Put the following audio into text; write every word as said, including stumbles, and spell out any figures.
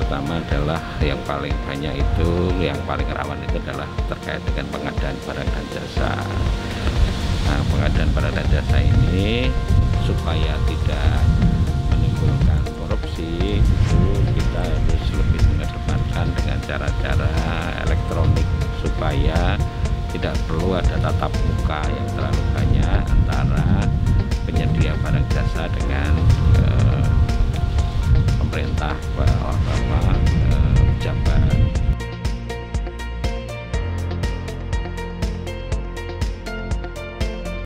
pertama adalah yang paling banyak itu, yang paling rawan itu adalah terkait dengan pengadaan barang dan jasa. Nah, pengadaan barang dan jasa ini supaya tidak menimbulkan korupsi, itu kita harus lebih mengedepankan dengan cara-cara elektronik supaya tidak perlu ada tatap muka yang terlalu banyak antara penyedia barang jasa dengan eh, pemerintah